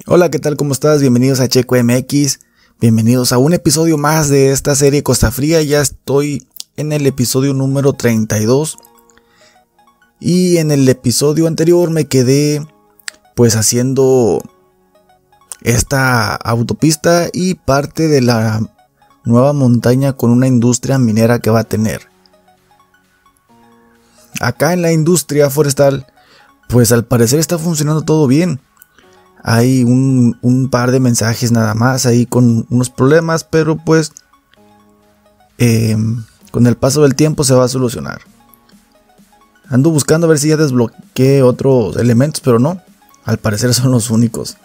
Hola, ¿qué tal? ¿Cómo estás? Bienvenidos a Checo MX. Bienvenidos a un episodio más de esta serie Costa Fría. Ya estoy en el episodio número 32. Y en el episodio anterior me quedé pues haciendo esta autopista y parte de la nueva montaña con una industria minera que va a tener. Acá en la industria forestal, pues al parecer está funcionando todo bien. Hay un par de mensajes nada más ahí con unos problemas, pero pues con el paso del tiempo se va a solucionar. Ando buscando a ver si ya desbloqueé otros elementos, pero no, al parecer son los únicos.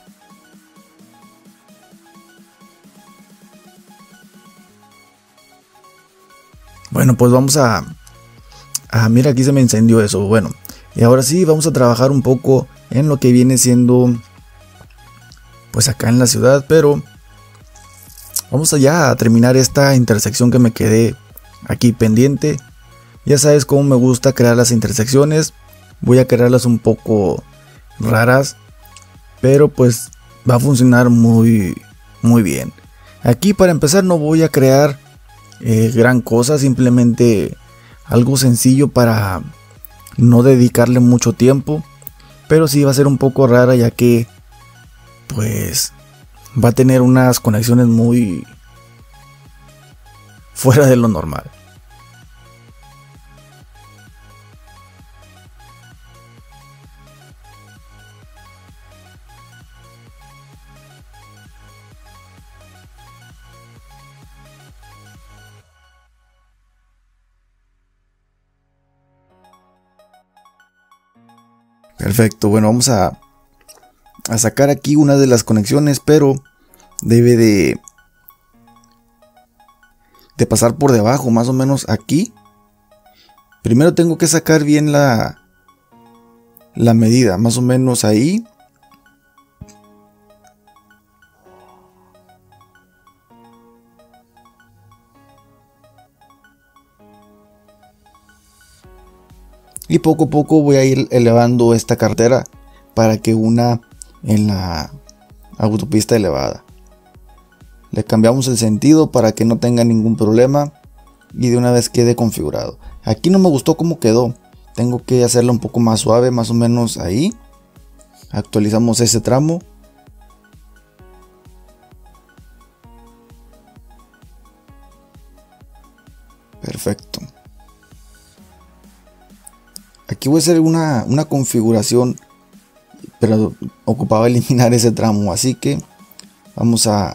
Bueno, pues vamos a... mira, aquí se me incendió eso. Bueno, y ahora sí vamos a trabajar un poco en lo que viene siendo pues acá en la ciudad, pero vamos allá a terminar esta intersección que me quedé aquí pendiente. Ya sabes cómo me gusta crear las intersecciones. Voy a crearlas un poco raras, pero pues va a funcionar muy bien. Aquí para empezar no voy a crear gran cosa, simplemente algo sencillo para no dedicarle mucho tiempo, pero sí va a ser un poco rara, ya que pues va a tener unas conexiones muy fuera de lo normal. Perfecto, bueno, vamos a sacar aquí una de las conexiones, pero debe de pasar por debajo, más o menos aquí. Primero tengo que sacar bien la medida, más o menos ahí. Y poco a poco voy a ir elevando esta carretera para que una en la autopista elevada. Le cambiamos el sentido para que no tenga ningún problema y de una vez quede configurado. Aquí no me gustó cómo quedó, tengo que hacerlo un poco más suave, más o menos ahí. Actualizamos ese tramo. Perfecto. Aquí voy a hacer una configuración, pero ocupaba eliminar ese tramo, así que vamos a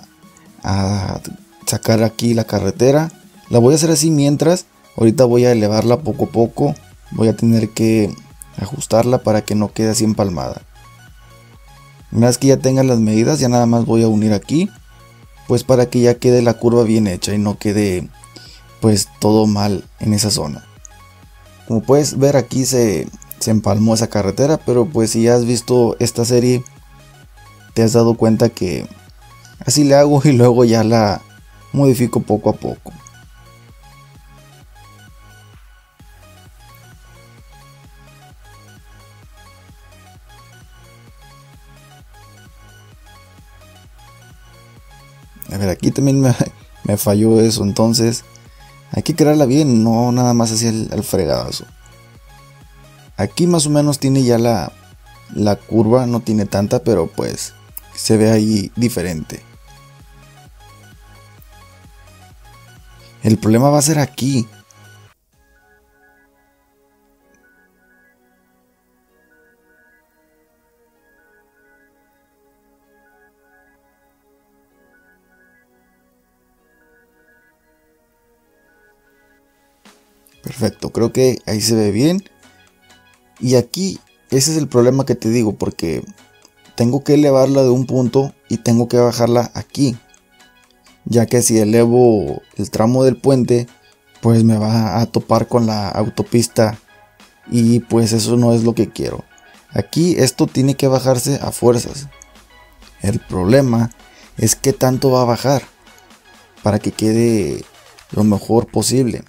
sacar aquí la carretera. La voy a hacer así mientras. Ahorita voy a elevarla poco a poco. Voy a tener que ajustarla para que no quede así empalmada. Una vez que ya tenga las medidas, ya nada más voy a unir aquí, pues para que ya quede la curva bien hecha y no quede pues todo mal en esa zona. Como puedes ver, aquí se empalmó esa carretera, pero pues si ya has visto esta serie te has dado cuenta que así le hago y luego ya la modifico poco a poco. A ver, aquí también me falló eso, entonces hay que crearla bien, no nada más así al fregadazo. Aquí más o menos tiene ya la curva, no tiene tanta, pero pues se ve ahí diferente. El problema va a ser aquí. Perfecto, creo que ahí se ve bien. Y aquí ese es el problema que te digo, porque tengo que elevarla de un punto y tengo que bajarla aquí, ya que si elevo el tramo del puente pues me va a topar con la autopista y pues eso no es lo que quiero. Aquí esto tiene que bajarse a fuerzas. El problema es que tanto va a bajar para que quede lo mejor posible.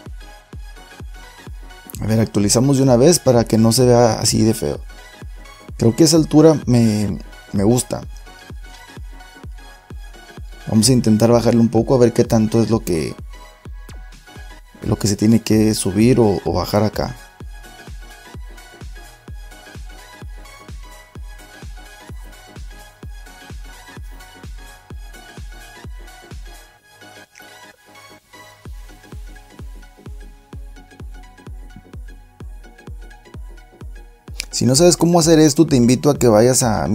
A ver, actualizamos de una vez para que no se vea así de feo. Creo que esa altura me gusta. Vamos a intentar bajarle un poco a ver qué tanto es lo que se tiene que subir o bajar acá. Si no sabes cómo hacer esto, te invito a que vayas a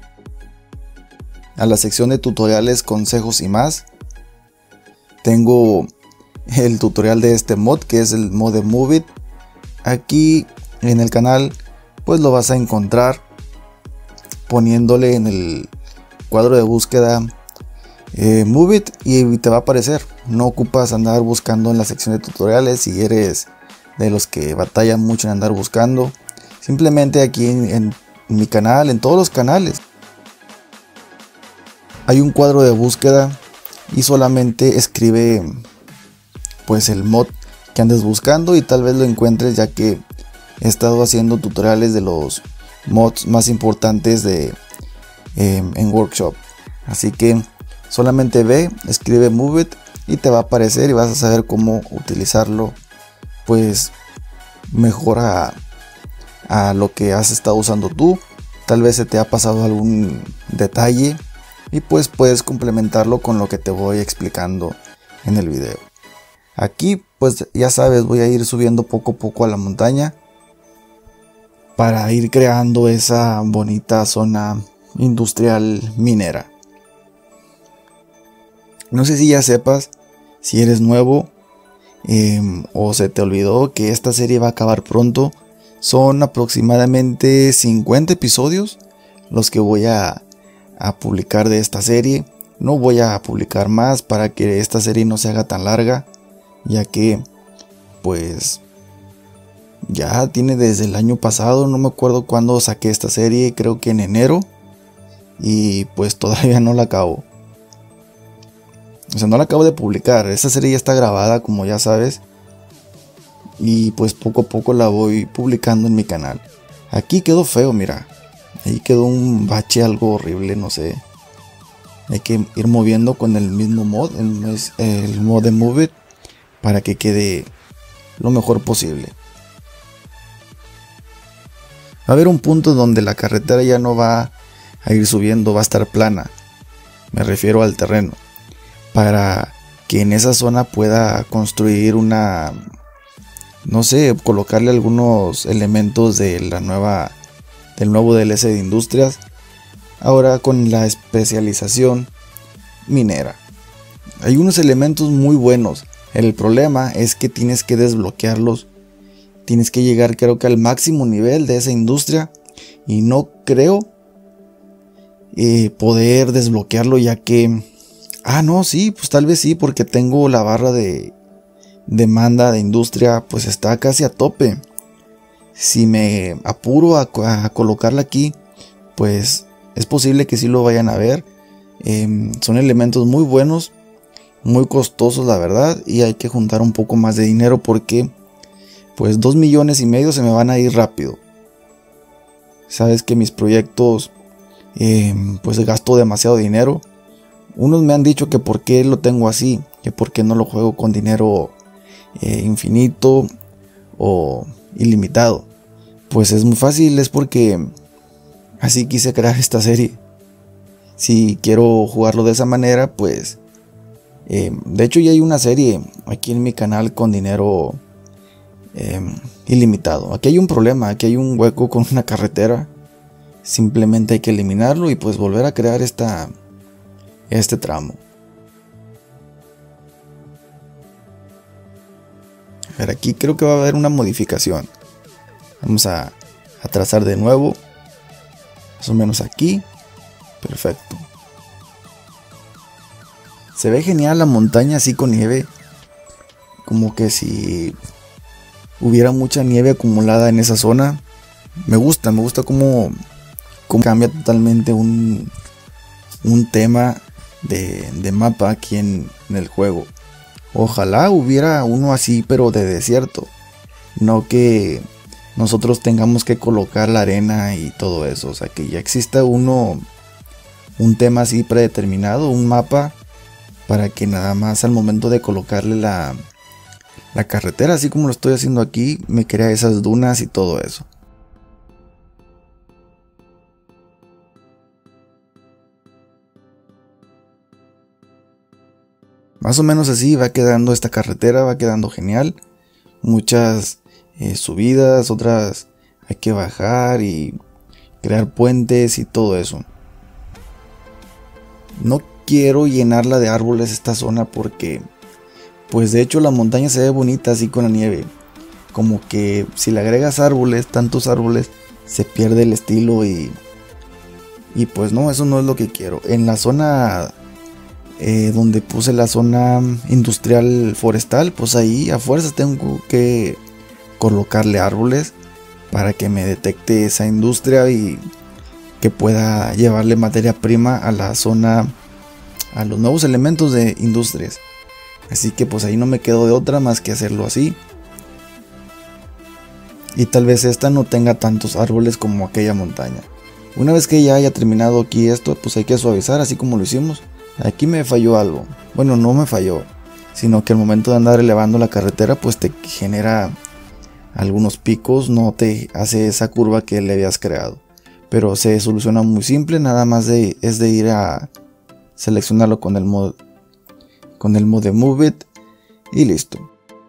la sección de tutoriales, consejos y más. Tengo el tutorial de este mod, que es el mod de Move It. Aquí en el canal pues lo vas a encontrar poniéndole en el cuadro de búsqueda Move It y te va a aparecer. No ocupas andar buscando en la sección de tutoriales si eres de los que batallan mucho en andar buscando. Simplemente aquí en mi canal, en todos los canales, hay un cuadro de búsqueda y solamente escribe pues el mod que andes buscando y tal vez lo encuentres, ya que he estado haciendo tutoriales de los mods más importantes en Workshop. Así que solamente ve, escribe Move It y te va a aparecer y vas a saber cómo utilizarlo pues mejor a lo que has estado usando tú. Tal vez se te ha pasado algún detalle y pues puedes complementarlo con lo que te voy explicando en el video. Aquí pues ya sabes, voy a ir subiendo poco a poco a la montaña para ir creando esa bonita zona industrial minera. No sé si ya sepas, si eres nuevo o se te olvidó que esta serie va a acabar pronto. Son aproximadamente 50 episodios los que voy a publicar de esta serie. No voy a publicar más para que esta serie no se haga tan larga, ya que pues ya tiene desde el año pasado. No me acuerdo cuándo saqué esta serie, creo que en enero, y pues todavía no la acabo. O sea, no la acabo de publicar. Esta serie ya está grabada, como ya sabes, y pues poco a poco la voy publicando en mi canal. Aquí quedó feo, mira, ahí quedó un bache algo horrible, no sé. Hay que ir moviendo con el mismo mod, el mod de Move It, para que quede lo mejor posible. Va a haber un punto donde la carretera ya no va a ir subiendo, va a estar plana. Me refiero al terreno, para que en esa zona pueda construir una, no sé, colocarle algunos elementos de del nuevo DLC de Industrias, ahora con la especialización minera. Hay unos elementos muy buenos. El problema es que tienes que desbloquearlos. Tienes que llegar, creo que al máximo nivel de esa industria, y no creo poder desbloquearlo, ya que no, sí, pues tal vez sí, porque tengo la barra de demanda de industria, pues está casi a tope. Si me apuro a colocarla aquí, pues es posible que sí lo vayan a ver. Son elementos muy buenos, muy costosos la verdad, y hay que juntar un poco más de dinero porque pues 2,5 millones se me van a ir rápido. Sabes que mis proyectos pues gasto demasiado dinero. Unos me han dicho que por qué lo tengo así, que por qué no lo juego con dinero infinito o ilimitado. Pues es muy fácil, es porque así quise crear esta serie. Si quiero jugarlo de esa manera, pues de hecho ya hay una serie aquí en mi canal con dinero ilimitado. Aquí hay un problema, aquí hay un hueco con una carretera. Simplemente hay que eliminarlo y pues volver a crear este tramo. A ver, aquí creo que va a haber una modificación. Vamos a trazar de nuevo, más o menos aquí. Perfecto. Se ve genial la montaña así con nieve, como que si hubiera mucha nieve acumulada en esa zona. Me gusta cómo cambia totalmente un tema de mapa aquí en el juego. Ojalá hubiera uno así, pero de desierto, no que nosotros tengamos que colocar la arena y todo eso. O sea, que ya exista un tema así predeterminado, un mapa, para que nada más al momento de colocarle la carretera, así como lo estoy haciendo aquí, me crea esas dunas y todo eso. Más o menos así va quedando esta carretera, va quedando genial. Muchas subidas, otras hay que bajar y crear puentes y todo eso. No quiero llenarla de árboles esta zona porque, pues de hecho la montaña se ve bonita así con la nieve. Como que si le agregas árboles, tantos árboles, se pierde el estilo y pues no, eso no es lo que quiero. En la zona donde puse la zona industrial forestal, pues ahí a fuerzas tengo que colocarle árboles para que me detecte esa industria y que pueda llevarle materia prima a la zona, a los nuevos elementos de industrias. Así que pues ahí no me quedo de otra más que hacerlo así. Y tal vez esta no tenga tantos árboles como aquella montaña. Una vez que ya haya terminado aquí esto, pues hay que suavizar así como lo hicimos. Aquí me falló algo. Bueno, no me falló, sino que al momento de andar elevando la carretera, pues te genera algunos picos, no te hace esa curva que le habías creado. Pero se soluciona muy simple, nada más es de ir a seleccionarlo con el mod de Move It y listo.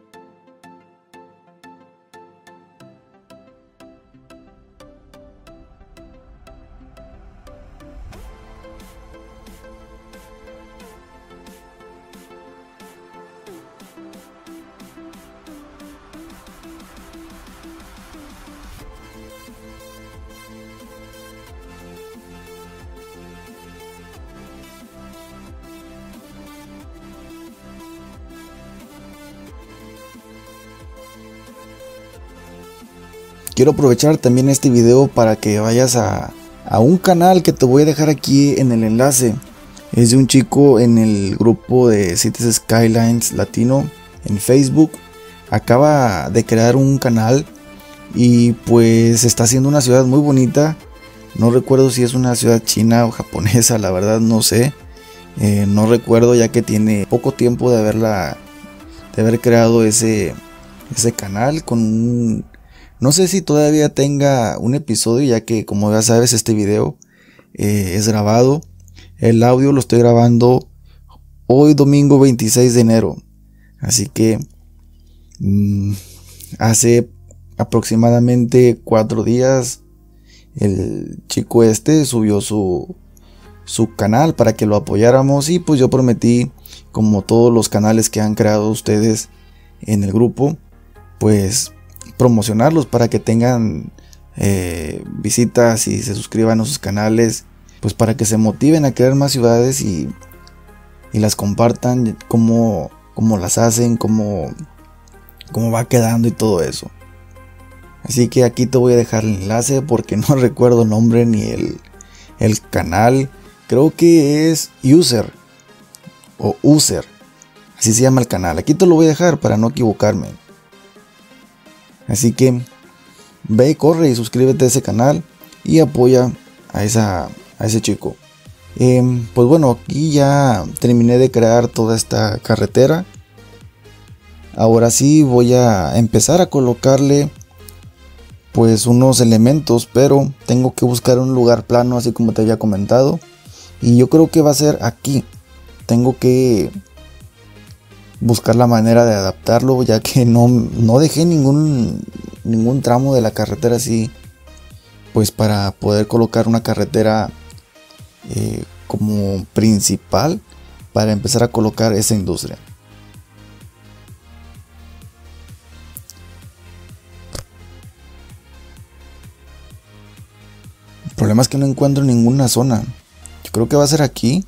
Quiero aprovechar también este video para que vayas a un canal que te voy a dejar aquí en el enlace. Es de un chico en el grupo de Cities Skylines Latino en Facebook. Acaba de crear un canal y pues está haciendo una ciudad muy bonita. No recuerdo si es una ciudad china o japonesa, la verdad no sé. No recuerdo, ya que tiene poco tiempo de haber creado ese canal con un... No sé si todavía tenga un episodio, ya que como ya sabes este video es grabado. El audio lo estoy grabando hoy domingo 26 de enero. Así que hace aproximadamente 4 días el chico este subió su canal para que lo apoyáramos. Y pues yo prometí, como todos los canales que han creado ustedes en el grupo, pues promocionarlos para que tengan visitas y se suscriban a sus canales, pues para que se motiven a crear más ciudades y las compartan, cómo las hacen, cómo va quedando y todo eso. Así que aquí te voy a dejar el enlace porque no recuerdo el nombre ni el canal. Creo que es User o User, así se llama el canal. Aquí te lo voy a dejar para no equivocarme. Así que ve, corre y suscríbete a ese canal y apoya a ese chico. Pues bueno, aquí ya terminé de crear toda esta carretera. Ahora sí voy a empezar a colocarle pues unos elementos, pero tengo que buscar un lugar plano, así como te había comentado. Y yo creo que va a ser aquí. Tengo que buscar la manera de adaptarlo, ya que no dejé ningún tramo de la carretera así, pues para poder colocar una carretera como principal para empezar a colocar esa industria. El problema es que no encuentro ninguna zona. Yo creo que va a ser aquí.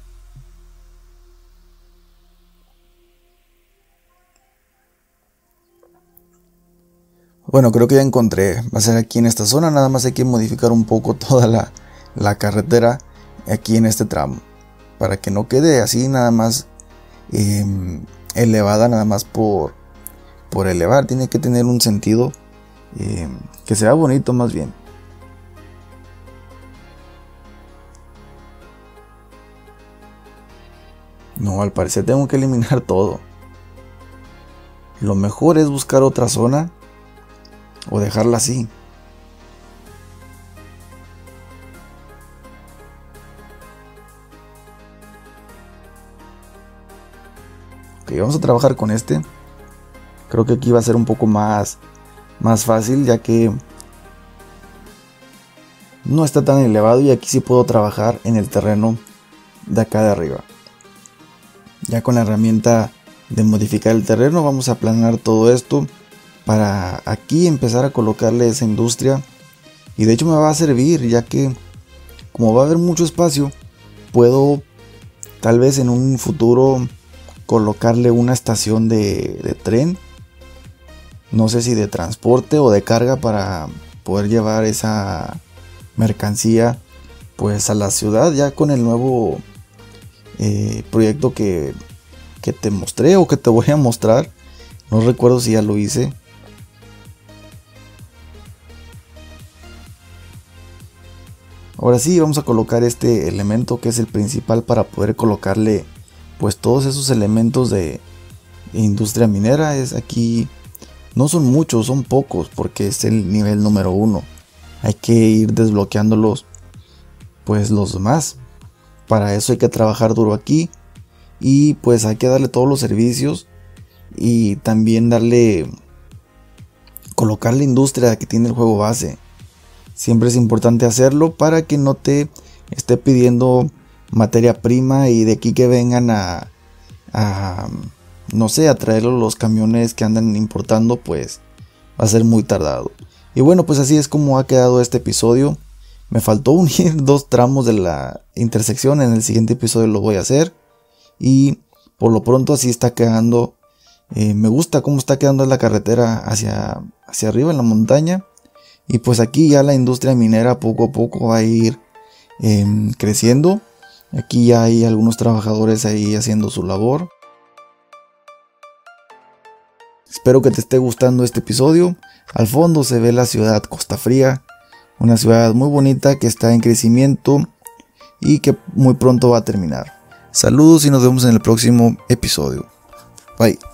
Bueno, creo que ya encontré. Va a ser aquí en esta zona. Nada más hay que modificar un poco toda la carretera aquí en este tramo, para que no quede así nada más elevada, nada más por elevar. Tiene que tener un sentido que sea bonito más bien. No, al parecer tengo que eliminar todo. Lo mejor es buscar otra zona o dejarla así. Ok, vamos a trabajar con este. Creo que aquí va a ser un poco más fácil, ya que no está tan elevado y aquí sí puedo trabajar en el terreno de acá de arriba. Ya con la herramienta de modificar el terreno vamos a aplanar todo esto para aquí empezar a colocarle esa industria. Y de hecho me va a servir, ya que como va a haber mucho espacio, puedo tal vez en un futuro colocarle una estación de tren. No sé si de transporte o de carga, para poder llevar esa mercancía pues a la ciudad, ya con el nuevo proyecto que te mostré o que te voy a mostrar. No recuerdo si ya lo hice. Ahora sí, vamos a colocar este elemento que es el principal para poder colocarle pues todos esos elementos de industria minera. Es aquí, no son muchos, son pocos, porque es el nivel número 1. Hay que ir desbloqueándolos pues los demás. Para eso hay que trabajar duro aquí. Y pues hay que darle todos los servicios. Y también colocarle industria que tiene el juego base. Siempre es importante hacerlo para que no te esté pidiendo materia prima y de aquí que vengan a no sé, a traer los camiones que andan importando, pues va a ser muy tardado. Y bueno, pues así es como ha quedado este episodio. Me faltó unir 2 tramos de la intersección. En el siguiente episodio lo voy a hacer. Y por lo pronto así está quedando. Me gusta cómo está quedando la carretera hacia arriba en la montaña. Y pues aquí ya la industria minera poco a poco va a ir creciendo. Aquí ya hay algunos trabajadores ahí haciendo su labor. Espero que te esté gustando este episodio. Al fondo se ve la ciudad Costa Fría, una ciudad muy bonita que está en crecimiento y que muy pronto va a terminar. Saludos y nos vemos en el próximo episodio. Bye.